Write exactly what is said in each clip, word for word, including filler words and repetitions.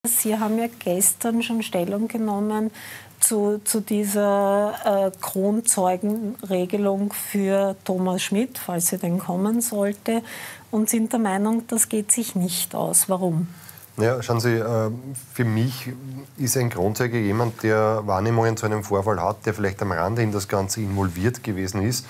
Sie haben ja gestern schon Stellung genommen zu, zu dieser äh, Kronzeugenregelung für Thomas Schmidt, falls sie denn kommen sollte, und sind der Meinung, das geht sich nicht aus. Warum? Ja, schauen Sie, für mich ist ein Kronzeuge jemand, der Wahrnehmungen zu einem Vorfall hat, der vielleicht am Rande in das Ganze involviert gewesen ist.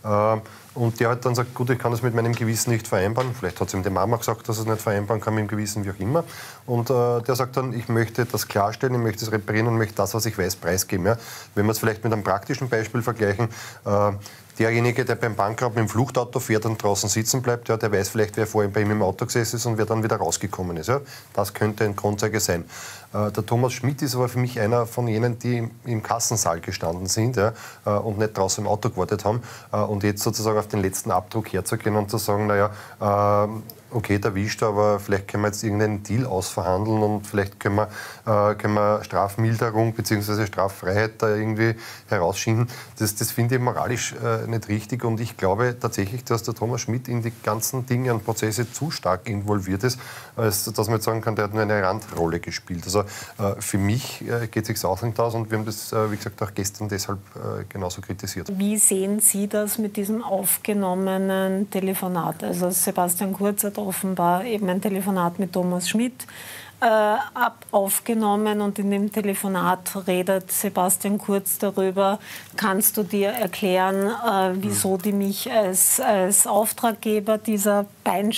Und der halt dann sagt, gut, ich kann das mit meinem Gewissen nicht vereinbaren. Vielleicht hat es ihm die Mama gesagt, dass er es nicht vereinbaren kann mit dem Gewissen, wie auch immer. Und äh, der sagt dann, ich möchte das klarstellen, ich möchte es reparieren und möchte das, was ich weiß, preisgeben. Ja? Wenn wir es vielleicht mit einem praktischen Beispiel vergleichen, äh, derjenige, der beim Bankraub mit dem Fluchtauto fährt und draußen sitzen bleibt, ja, der weiß vielleicht, wer vorhin bei ihm im Auto gesessen ist und wer dann wieder rausgekommen ist. Ja? Das könnte ein Kronzeuge sein. Äh, der Thomas Schmidt ist aber für mich einer von jenen, die im Kassensaal gestanden sind, ja, äh, und nicht draußen im Auto gewartet haben. Äh, und jetzt sozusagen auf den letzten Abdruck herzugehen und zu sagen, naja, äh, okay, der wischt, aber vielleicht können wir jetzt irgendeinen Deal ausverhandeln und vielleicht können wir, äh, können wir Strafmilderung bzw. Straffreiheit da irgendwie herausschieben. Das, das finde ich moralisch äh, nicht richtig und ich glaube tatsächlich, dass der Thomas Schmidt in die ganzen Dinge und Prozesse zu stark involviert ist, als dass man jetzt sagen kann, der hat nur eine Randrolle gespielt. Also äh, für mich äh, geht es sich auch nicht aus und wir haben das, äh, wie gesagt, auch gestern deshalb äh, genauso kritisiert. Wie sehen Sie das mit diesem aufgenommenen Telefonat? Also Sebastian Kurz hat offenbar eben ein Telefonat mit Thomas Schmidt äh, ab aufgenommen und in dem Telefonat redet Sebastian Kurz darüber, kannst du dir erklären, äh, wieso die mich als, als Auftraggeber dieser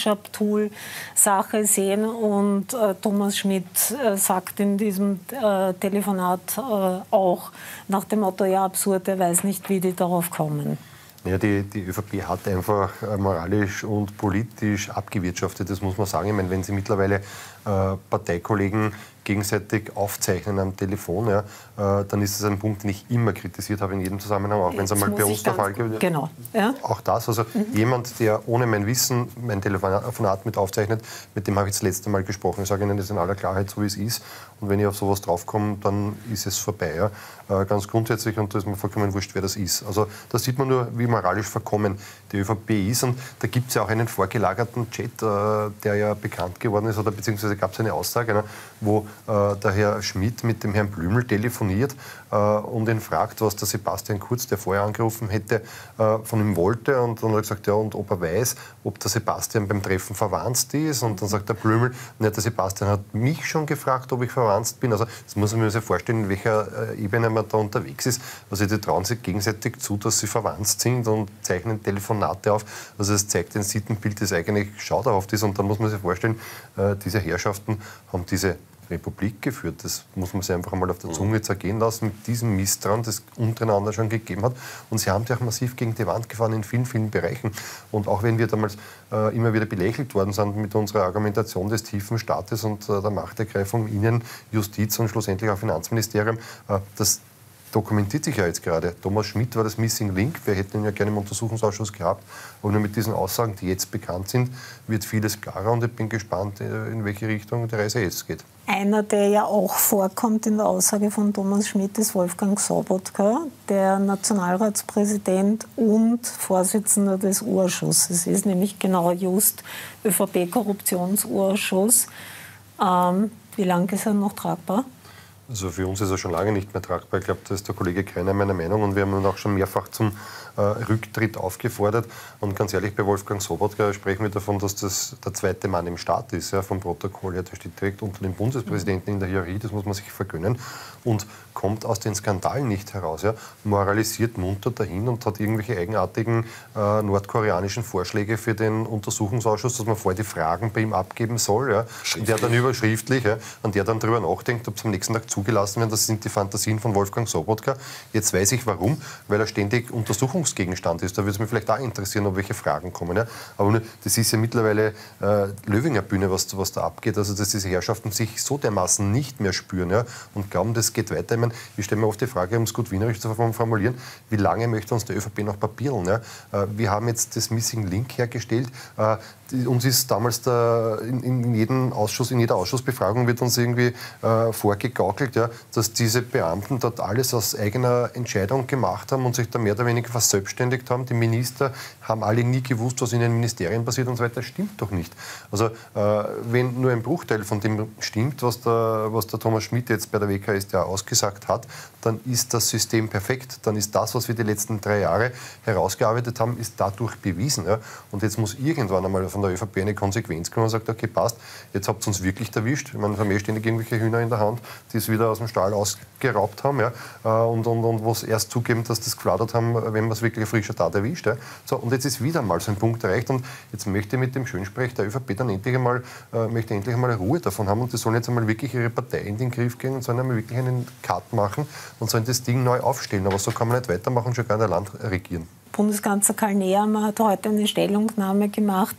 Beinshop-Tool-Sache sehen und äh, Thomas Schmidt äh, sagt in diesem äh, Telefonat äh, auch nach dem Motto, ja absurd, er weiß nicht, wie die darauf kommen. Ja, die, die ÖVP hat einfach moralisch und politisch abgewirtschaftet, das muss man sagen. Ich meine, wenn Sie mittlerweile äh, Parteikollegen gegenseitig aufzeichnen am Telefon, ja, äh, dann ist es ein Punkt, den ich immer kritisiert habe in jedem Zusammenhang, auch wenn es einmal bei uns der Fall gibt. Genau. Ja. Auch das, also mhm. jemand, der ohne mein Wissen mein Telefonat mit aufzeichnet, mit dem habe ich das letzte Mal gesprochen. Ich sage Ihnen das in aller Klarheit, so wie es ist. Und wenn ich auf sowas draufkomme, dann ist es vorbei. Ja. Äh, ganz grundsätzlich, und da ist mir vollkommen wurscht, wer das ist. Also da sieht man nur, wie moralisch verkommen die ÖVP ist. Und da gibt es ja auch einen vorgelagerten Chat, äh, der ja bekannt geworden ist, oder beziehungsweise gab es eine Aussage, ne, wo äh, der Herr Schmidt mit dem Herrn Blümel telefoniert äh, und ihn fragt, was der Sebastian Kurz, der vorher angerufen hätte, äh, von ihm wollte. Und dann hat er gesagt, ja, und ob er weiß, ob der Sebastian beim Treffen verwandt ist. Und dann sagt der Blümel, na, der Sebastian hat mich schon gefragt, ob ich verwandt bin. Also das muss man sich vorstellen, in welcher äh, Ebene man da unterwegs ist. Also die trauen sich gegenseitig zu, dass sie verwandt sind und zeichnen Telefonate auf. Also das zeigt ein Sittenbild, das eigentlich schauderhaft ist. Und dann muss man sich vorstellen, äh, diese Herrschaften haben diese Republik geführt. Das muss man sich einfach einmal auf der Zunge zergehen lassen, mit diesem Misstrauen, das untereinander schon gegeben hat. Und sie haben sich auch massiv gegen die Wand gefahren in vielen, vielen Bereichen. Und auch wenn wir damals äh, immer wieder belächelt worden sind mit unserer Argumentation des tiefen Staates und äh, der Machtergreifung Innen, Justiz und schlussendlich auch Finanzministerium, äh, das dokumentiert sich ja jetzt gerade. Thomas Schmidt war das Missing Link. Wir hätten ihn ja gerne im Untersuchungsausschuss gehabt. Aber nur mit diesen Aussagen, die jetzt bekannt sind, wird vieles klarer. Und ich bin gespannt, in welche Richtung die Reise jetzt geht. Einer, der ja auch vorkommt in der Aussage von Thomas Schmidt, ist Wolfgang Sobotka, der Nationalratspräsident und Vorsitzender des U-Ausschusses ist, nämlich genau just ÖVP-Korruptionsausschuss. Ähm, wie lange ist er noch tragbar? Also für uns ist er schon lange nicht mehr tragbar. Ich glaube, da ist der Kollege Kreiner meiner Meinung und wir haben ihn auch schon mehrfach zum äh, Rücktritt aufgefordert. Und ganz ehrlich, bei Wolfgang Sobotka sprechen wir davon, dass das der zweite Mann im Staat ist, ja, vom Protokoll her. Der steht direkt unter dem Bundespräsidenten in der Hierarchie, das muss man sich vergönnen. Und kommt aus den Skandalen nicht heraus, ja, moralisiert munter dahin und hat irgendwelche eigenartigen äh, nordkoreanischen Vorschläge für den Untersuchungsausschuss, dass man vorher die Fragen bei ihm abgeben soll. Ja, und der dann überschriftlich, ja, und der dann darüber nachdenkt, ob es am nächsten Tag zugelassen werden. Das sind die Fantasien von Wolfgang Sobotka. Jetzt weiß ich warum, weil er ständig Untersuchungsgegenstand ist. Da würde es mich vielleicht auch interessieren, ob welche Fragen kommen. Ja. Aber nur, das ist ja mittlerweile äh, Löwinger Bühne, was, was da abgeht. Also dass diese Herrschaften sich so dermaßen nicht mehr spüren, ja, und glauben, das geht weiter. Ich, meine, ich stelle mir oft die Frage, um es gut wienerisch zu formulieren, wie lange möchte uns der ÖVP noch papieren? Ja? Äh, wir haben jetzt das Missing Link hergestellt. Äh, die, uns ist damals der, in, in, jedem Ausschuss, in jeder Ausschussbefragung wird uns irgendwie äh, vorgegaukelt, ja, dass diese Beamten dort alles aus eigener Entscheidung gemacht haben und sich da mehr oder weniger verselbstständigt haben. Die Minister haben alle nie gewusst, was in den Ministerien passiert und so weiter. Das stimmt doch nicht. Also äh, wenn nur ein Bruchteil von dem stimmt, was der, was der Thomas Schmidt jetzt bei der W K S tA ausgesagt hat, dann ist das System perfekt. Dann ist das, was wir die letzten drei Jahre herausgearbeitet haben, ist dadurch bewiesen. Ja? Und jetzt muss irgendwann einmal von der ÖVP eine Konsequenz kommen und sagt, okay, passt, jetzt habt ihr uns wirklich erwischt. Ich meine, wir haben eh ständig irgendwelche Hühner in der Hand, die es wieder aus dem Stall ausgeraubt haben, ja? und, und, und wo es erst zugeben, dass das gefladert haben, wenn man es wirklich eine frische Tat erwischt. Ja? So, und jetzt ist wieder mal so ein Punkt erreicht und jetzt möchte ich mit dem Schönsprech der ÖVP dann endlich einmal, äh, möchte endlich einmal Ruhe davon haben und die sollen jetzt einmal wirklich ihre Partei in den Griff gehen und sollen einmal wirklich einen Cut machen und sollen das Ding neu aufstellen. Aber so kann man nicht weitermachen und schon gar ein Land regieren. Bundeskanzler Karl Nehammer hat heute eine Stellungnahme gemacht,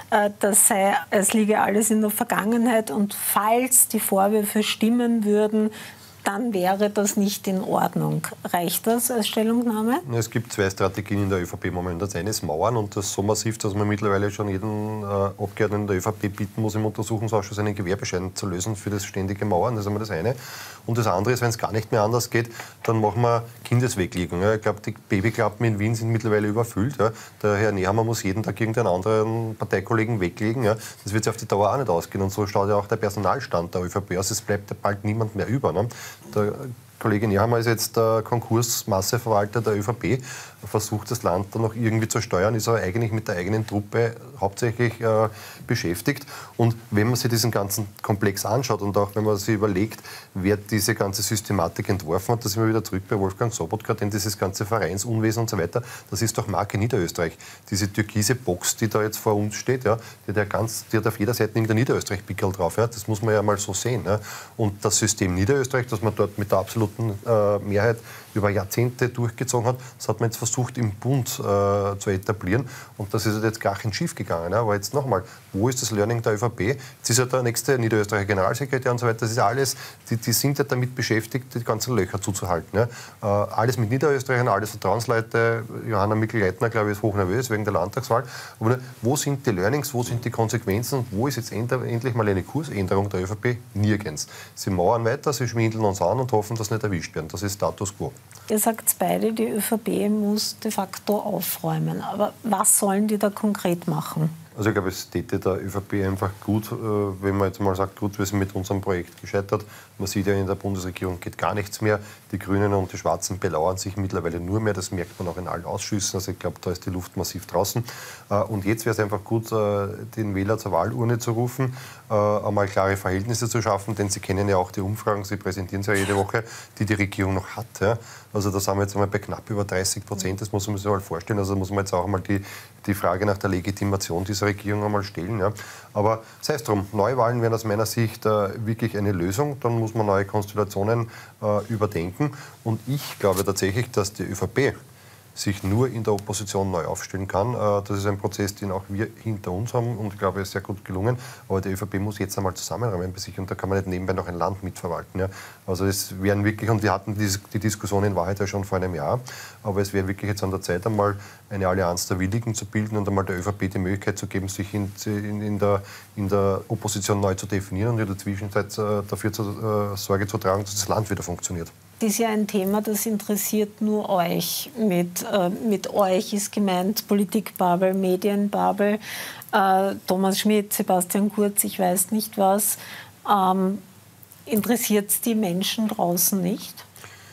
das sei, es liege alles in der Vergangenheit und falls die Vorwürfe stimmen würden, dann wäre das nicht in Ordnung. Reicht das als Stellungnahme? Es gibt zwei Strategien in der ÖVP momentan. Das eine ist Mauern und das so massiv, dass man mittlerweile schon jeden äh, Abgeordneten der ÖVP bitten muss, im Untersuchungsausschuss einen Gewehrbescheid zu lösen für das ständige Mauern. Das ist einmal das eine. Und das andere ist, wenn es gar nicht mehr anders geht, dann machen wir Kindesweglegung. Ja. Ich glaube, die Babyklappen in Wien sind mittlerweile überfüllt. Ja. Der Herr Nehammer muss jeden Tag irgendeinen anderen Parteikollegen weglegen. Ja. Das wird sich auf die Dauer auch nicht ausgehen. Und so schaut ja auch der Personalstand der ÖVP aus. Es bleibt bald niemand mehr über. Ne. Der Kollege Nehammer ist jetzt der Konkursmasseverwalter der ÖVP, versucht das Land dann noch irgendwie zu steuern, ist aber eigentlich mit der eigenen Truppe hauptsächlich äh, beschäftigt. Und wenn man sich diesen ganzen Komplex anschaut und auch wenn man sich überlegt, wer diese ganze Systematik entworfen hat, da sind wir wieder zurück bei Wolfgang Sobotka, denn dieses ganze Vereinsunwesen und so weiter, das ist doch Marke Niederösterreich. Diese türkise Box, die da jetzt vor uns steht, ja, die, hat ja ganz, die hat auf jeder Seite irgendein Niederösterreich-Pickel drauf. Ja, das muss man ja mal so sehen. Ja. Und das System Niederösterreich, das man dort mit der absoluten äh, Mehrheit über Jahrzehnte durchgezogen hat, das hat man jetzt versucht im Bund äh, zu etablieren und das ist jetzt gar nicht schief gegangen. Ja. Aber jetzt nochmal, wo ist das Learning der ÖVP? Jetzt ist ja der nächste Niederösterreicher Generalsekretär und so weiter, das ist ja alles, die, die sind ja damit beschäftigt, die ganzen Löcher zuzuhalten. Ja. Äh, alles mit Niederösterreichern, alles Vertrauensleute, Johanna Mikl-Leitner, glaube ich, ist hochnervös wegen der Landtagswahl. Aber wo sind die Learnings, wo sind die Konsequenzen und wo ist jetzt endlich mal eine Kursänderung der ÖVP? Nirgends. Sie mauern weiter, sie schwindeln uns an und hoffen, dass nicht erwischt werden. Das ist Status quo. Ihr sagt beide, die ÖVP muss de facto aufräumen. Aber was sollen die da konkret machen? Also ich glaube, es täte der ÖVP einfach gut, wenn man jetzt mal sagt, gut, wir sind mit unserem Projekt gescheitert. Man sieht ja, in der Bundesregierung geht gar nichts mehr. Die Grünen und die Schwarzen belauern sich mittlerweile nur mehr. Das merkt man auch in allen Ausschüssen. Also ich glaube, da ist die Luft massiv draußen. Und jetzt wäre es einfach gut, den Wähler zur Wahlurne zu rufen, einmal klare Verhältnisse zu schaffen, denn Sie kennen ja auch die Umfragen, Sie präsentieren sie ja jede Woche, die die Regierung noch hat. Ja. Also da sind wir jetzt einmal bei knapp über dreißig Prozent, das muss man sich mal vorstellen. Also muss man jetzt auch einmal die, die Frage nach der Legitimation dieser Regierung einmal stellen. Ja. Aber sei es drum, Neuwahlen wären aus meiner Sicht äh, wirklich eine Lösung. Dann muss man neue Konstellationen äh, überdenken. Und ich glaube tatsächlich, dass die ÖVP sich nur in der Opposition neu aufstellen kann. Das ist ein Prozess, den auch wir hinter uns haben und ich glaube, er ist sehr gut gelungen. Aber die ÖVP muss jetzt einmal zusammenräumen bei sich und da kann man nicht nebenbei noch ein Land mitverwalten. Ja. Also es wären wirklich, und wir hatten die, die Diskussion in Wahrheit ja schon vor einem Jahr, aber es wäre wirklich jetzt an der Zeit, einmal eine Allianz der Willigen zu bilden und einmal der ÖVP die Möglichkeit zu geben, sich in, in, in, der, in der Opposition neu zu definieren und in der Zwischenzeit dafür zu, äh, Sorge zu tragen, dass das Land wieder funktioniert. Das ist ja ein Thema, das interessiert nur euch. Mit, äh, mit euch ist gemeint Politikbubble, Medienbubble, äh, Thomas Schmidt, Sebastian Kurz, ich weiß nicht was. Ähm, interessiert es die Menschen draußen nicht?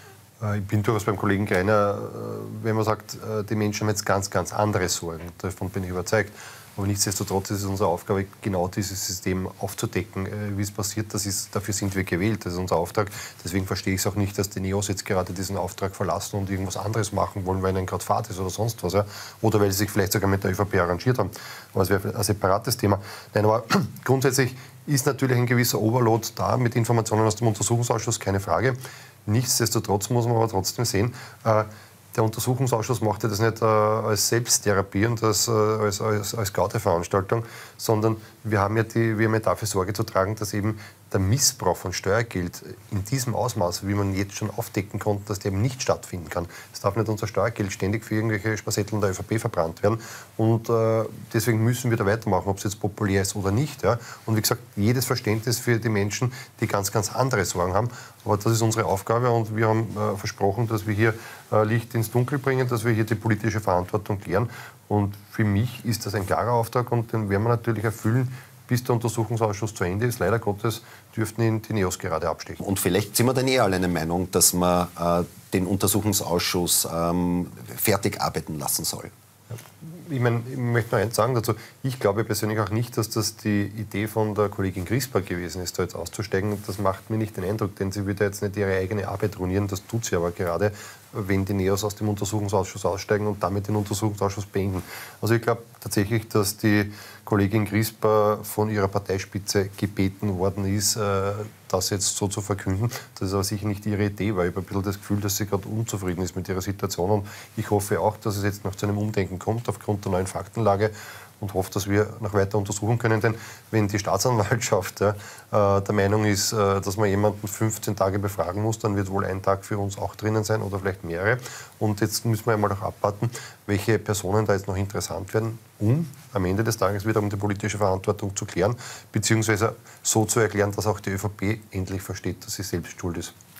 Ich bin durchaus beim Kollegen Greiner, wenn man sagt, die Menschen haben jetzt ganz, ganz andere Sorgen. Davon bin ich überzeugt. Aber nichtsdestotrotz ist es unsere Aufgabe, genau dieses System aufzudecken. Wie es passiert, das ist, dafür sind wir gewählt. Das ist unser Auftrag. Deswegen verstehe ich es auch nicht, dass die Neos jetzt gerade diesen Auftrag verlassen und irgendwas anderes machen wollen, weil ihnen gerade Fahrt ist oder sonst was. Ja? Oder weil sie sich vielleicht sogar mit der ÖVP arrangiert haben. Aber das wäre ein separates Thema. Nein, aber grundsätzlich ist natürlich ein gewisser Overload da mit Informationen aus dem Untersuchungsausschuss, keine Frage. Nichtsdestotrotz muss man aber trotzdem sehen, äh, der Untersuchungsausschuss macht ja das nicht äh, als Selbsttherapie und als, äh, als, als, als Gaudeveranstaltung, sondern wir haben, ja die, wir haben ja dafür Sorge zu tragen, dass eben der Missbrauch von Steuergeld in diesem Ausmaß, wie man jetzt schon aufdecken konnte, dass der eben nicht stattfinden kann. Es darf nicht unser Steuergeld ständig für irgendwelche Spasetteln der ÖVP verbrannt werden. Und äh, deswegen müssen wir da weitermachen, ob es jetzt populär ist oder nicht. Ja. Und wie gesagt, jedes Verständnis für die Menschen, die ganz, ganz andere Sorgen haben. Aber das ist unsere Aufgabe und wir haben äh, versprochen, dass wir hier äh, Licht ins Dunkel bringen, dass wir hier die politische Verantwortung klären. Und für mich ist das ein klarer Auftrag und den werden wir natürlich erfüllen, bis der Untersuchungsausschuss zu Ende ist. Leider Gottes dürften ihn die Neos gerade abstechen. Und vielleicht sind wir dann eh alle eine Meinung, dass man äh, den Untersuchungsausschuss ähm, fertig arbeiten lassen soll. Ich, meine, ich möchte noch eins sagen dazu. Ich glaube persönlich auch nicht, dass das die Idee von der Kollegin Griesbach gewesen ist, da jetzt auszusteigen. Das macht mir nicht den Eindruck, denn sie würde jetzt nicht ihre eigene Arbeit ruinieren. Das tut sie aber gerade, wenn die Neos aus dem Untersuchungsausschuss aussteigen und damit den Untersuchungsausschuss beenden. Also ich glaube tatsächlich, dass die Kollegin Griesbach von ihrer Parteispitze gebeten worden ist, das jetzt so zu verkünden. Das ist aber sicher nicht ihre Idee, weil ich habe ein bisschen das Gefühl, dass sie gerade unzufrieden ist mit ihrer Situation. Und ich hoffe auch, dass es jetzt noch zu einem Umdenken kommt aufgrund der neuen Faktenlage und hoffe, dass wir noch weiter untersuchen können. Denn wenn die Staatsanwaltschaft ja, äh, der Meinung ist, äh, dass man jemanden fünfzehn Tage befragen muss, dann wird wohl ein Tag für uns auch drinnen sein oder vielleicht mehrere. Und jetzt müssen wir einmal noch abwarten, welche Personen da jetzt noch interessant werden, um am Ende des Tages wieder um die politische Verantwortung zu klären, beziehungsweise so zu erklären, dass auch die ÖVP endlich versteht, dass sie selbst schuld ist.